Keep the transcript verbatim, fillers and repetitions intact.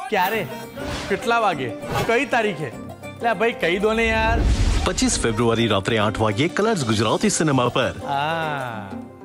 ક્યારે, કેટલા વાગે, કઈ તારીખે? લે ભાઈ કહી દો ને યાર. પચીસ ફેબ્રુઆરી રાત્રે આઠ વાગ્યે કલર્સ ગુજરાતી સિનેમા પર. હા